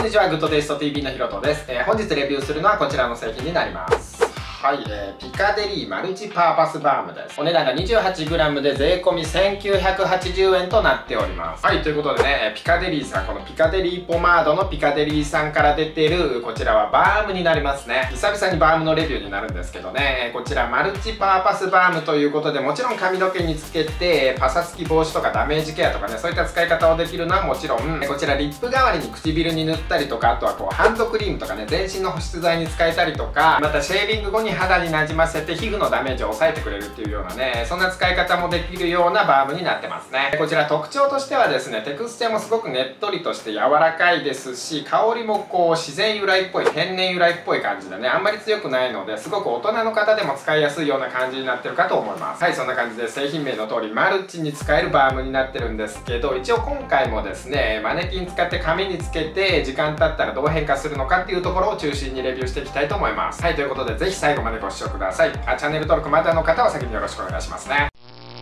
にちは、グッドテイスト TV のひろとです。本日レビューするのはこちらの製品になります。はい、ピカデリーマルチパーパスバームです。お値段が 28g で税込み1980円となっております。はい、ということでね、ピカデリーさん、このピカデリーポマードのピカデリーさんから出てる、こちらはバームになりますね。久々にバームのレビューになるんですけどね、こちらマルチパーパスバームということで、もちろん髪の毛につけて、パサつき防止とかダメージケアとかね、そういった使い方をできるのはもちろん、こちらリップ代わりに唇に塗ったりとか、あとはこうハンドクリームとかね、全身の保湿剤に使えたりとか、またシェービング後に肌になじませて皮膚のダメージを抑えてくれるっていうようなね、そんな使い方もできるようなバームになってますね。こちら特徴としてはですね、テクスチャーもすごくねっとりとして柔らかいですし、香りもこう自然由来っぽい、天然由来っぽい感じでね、あんまり強くないので、すごく大人の方でも使いやすいような感じになってるかと思います。はい、そんな感じで製品名の通りマルチに使えるバームになってるんですけど、一応今回もですね、マネキン使って髪につけて時間経ったらどう変化するのかっていうところを中心にレビューしていきたいと思います。はい、ということでぜひ最後までご視聴ください。チャンネル登録まだの方は先によろしくお願いしますね。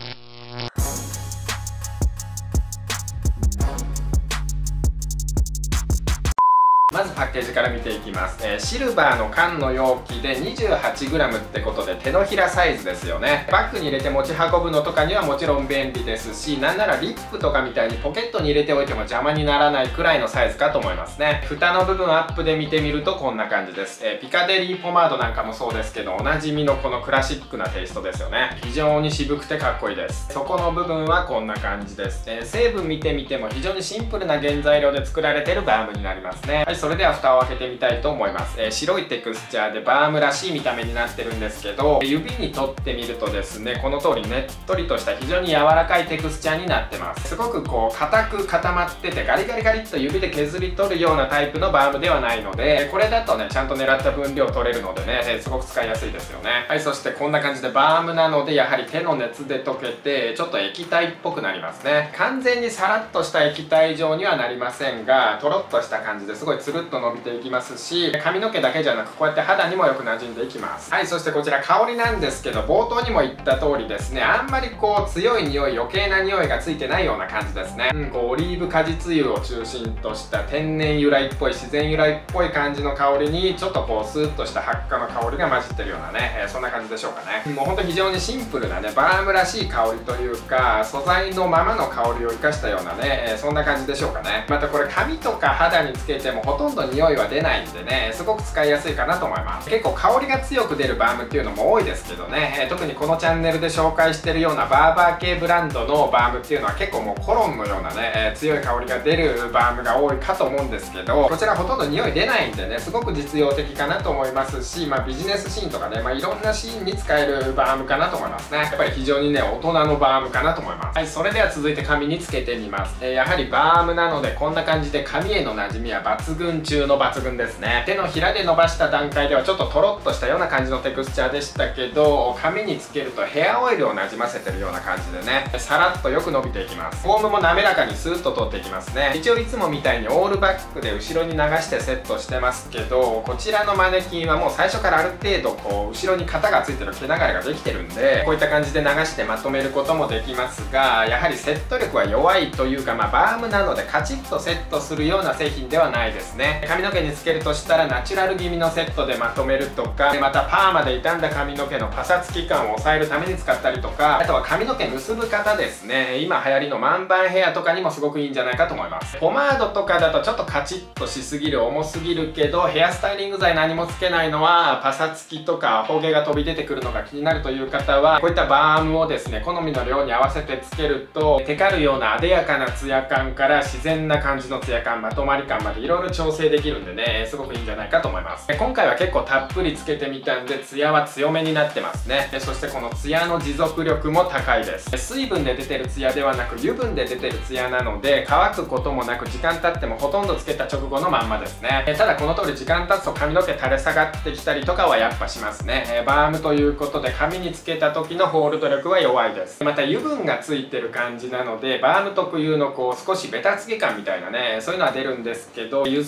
まずパッケージから見ていきます。シルバーの缶の容器で 28g ってことで手のひらサイズですよね。バッグに入れて持ち運ぶのとかにはもちろん便利ですし、なんならリップとかみたいにポケットに入れておいても邪魔にならないくらいのサイズかと思いますね。蓋の部分アップで見てみるとこんな感じです。ピカデリーポマードなんかもそうですけど、おなじみのこのクラシックなテイストですよね。非常に渋くてかっこいいです。底の部分はこんな感じです。成分見てみても非常にシンプルな原材料で作られてるバームになりますね。はい、それでは蓋を開けてみたいと思います。白いテクスチャーでバームらしい見た目になってるんですけど、指に取ってみるとですね、この通りねっとりとした非常に柔らかいテクスチャーになってます。すごくこう硬く固まっててガリガリガリっと指で削り取るようなタイプのバームではないので、これだとねちゃんと狙った分量取れるのでね、すごく使いやすいですよね。はい、そしてこんな感じでバームなのでやはり手の熱で溶けてちょっと液体っぽくなりますね。完全にさらっとした液体状にはなりませんが、とろっとした感じですごいつるっと伸びていきますし、髪の毛だけじゃなくこうやって肌にもよく馴染んでいきます。はい、そしてこちら香りなんですけど、冒頭にも言った通りですね、あんまりこう強い匂い、余計な匂いがついてないような感じですね。こうオリーブ果実油を中心とした天然由来っぽい、自然由来っぽい感じの香りにちょっとこうスーッとした発火の香りが混じってるようなね、そんな感じでしょうかね。もうほんと非常にシンプルなねバームらしい香りというか、素材のままの香りを生かしたようなね、そんな感じでしょうかね。またこれ髪とか肌につけてもほとんど匂いは出ないんでね、すごく使いやすいかなと思います。結構香りが強く出るバームっていうのも多いですけどね、特にこのチャンネルで紹介してるようなバーバー系ブランドのバームっていうのは結構もうコロンのようなね、強い香りが出るバームが多いかと思うんですけど、こちらほとんど匂い出ないんでね、すごく実用的かなと思いますし、ビジネスシーンとかね、いろんなシーンに使えるバームかなと思いますね。やっぱり非常にね大人のバームかなと思います。はい、それでは続いて髪につけてみます。やはりバームなのでこんな感じで髪への馴染みは抜群中の抜群ですね。手のひらで伸ばした段階ではちょっととろっとしたような感じのテクスチャーでしたけど、髪につけるとヘアオイルをなじませてるような感じでね、さらっとよく伸びていきます。フォームも滑らかにスーッと通っていきますね。一応いつもみたいにオールバックで後ろに流してセットしてますけど、こちらのマネキンはもう最初からある程度こう後ろに型がついてる毛流れができてるんで、こういった感じで流してまとめることもできますが、やはりセット力は弱いというか、バームなのでカチッとセットするような製品ではないですね。髪の毛につけるとしたらナチュラル気味のセットでまとめるとか、またパーマで傷んだ髪の毛のパサつき感を抑えるために使ったりとか、あとは髪の毛結ぶ方ですね、今流行りのマンバンヘアとかにもすごくいいんじゃないかと思います。ポマードとかだとちょっとカチッとしすぎる、重すぎるけどヘアスタイリング剤何もつけないのはパサつきとかほげが飛び出てくるのが気になるという方は、こういったバームをですね好みの量に合わせてつけると、テカるような艶やかなツヤ感から自然な感じのツヤ感、まとまり感までいろいろ調整できるんでね、すごくいいんじゃないかと思います。今回は結構たっぷりつけてみたんでツヤは強めになってますね。そしてこのツヤの持続力も高いです。水分で出てるツヤではなく油分で出てるツヤなので、乾くこともなく時間経ってもほとんどつけた直後のまんまですね。ただこの通り時間経つと髪の毛垂れ下がってきたりとかはやっぱしますね。バームということで髪につけた時のホールド力は弱いです。また油分がついてる感じなので、バーム特有のこう少しベタつき感みたいなね、そういうのは出るんですけど、油性ポマ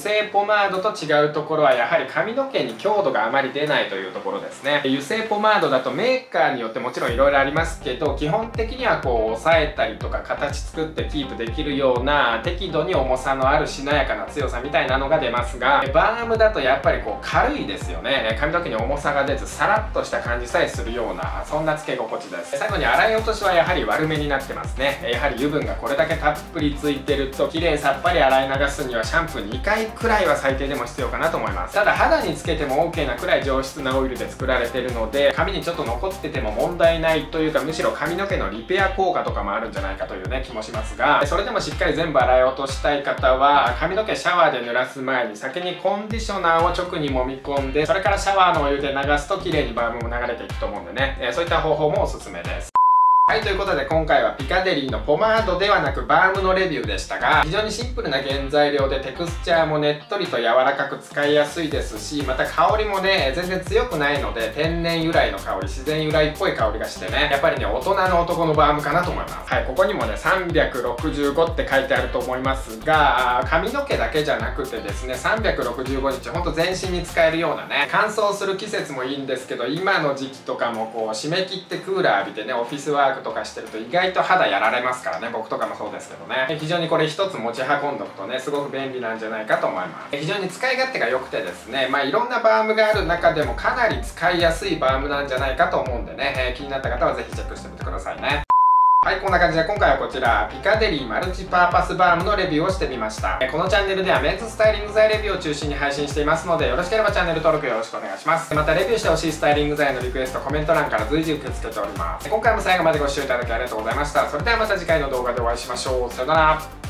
マードと違うところはやはり髪の毛に強度があまり出ないというところですね。油性ポマードだとメーカーによってもちろんいろいろありますけど、基本的にはこう押さえたりとか形作ってキープできるような適度に重さのあるしなやかな強さみたいなのが出ますが、バームだとやっぱりこう軽いですよね。髪の毛に重さが出ずさらっとした感じさえするような、そんなつけ心地です。最後に洗い落としはやはり悪めになってますね。やはり油分がこれだけたっぷりついてると綺麗さっぱり洗い流すにはシャンプー2回くらいは最低でも必要かなと思います。ただ肌につけても OK なくらい上質なオイルで作られてるので、髪にちょっと残ってても問題ないというか、むしろ髪の毛のリペア効果とかもあるんじゃないかというね気もしますが、それでもしっかり全部洗い落としたい方は髪の毛シャワーで濡らす前に先にコンディショナーを直に揉み込んで、それからシャワーのお湯で流すと綺麗にバームも流れていくと思うんでね、そういった方法もおすすめです。はい、ということで今回はピカデリーのポマードではなくバームのレビューでしたが、非常にシンプルな原材料でテクスチャーもねっとりと柔らかく使いやすいですし、また香りもね全然強くないので天然由来の香り、自然由来っぽい香りがしてね、やっぱりね大人の男のバームかなと思います。はい、ここにもね365って書いてあると思いますが、髪の毛だけじゃなくてですね365日ほんと全身に使えるようなね、乾燥する季節もいいんですけど、今の時期とかもこう締め切ってクーラー浴びてねオフィスワークとかしてると意外と肌やられますからね、僕とかもそうですけどね。非常にこれ一つ持ち運んどくとねすごく便利なんじゃないかと思います。非常に使い勝手が良くてですね、いろんなバームがある中でもかなり使いやすいバームなんじゃないかと思うんでね、気になった方はぜひチェックしてみてくださいね。はい、こんな感じで今回はこちらピカデリーマルチパーパスバームのレビューをしてみました。このチャンネルではメンズスタイリング剤レビューを中心に配信していますので、よろしければチャンネル登録よろしくお願いします。またレビューしてほしいスタイリング剤のリクエストコメント欄から随時受け付けております。今回も最後までご視聴いただきありがとうございました。それではまた次回の動画でお会いしましょう。さよなら。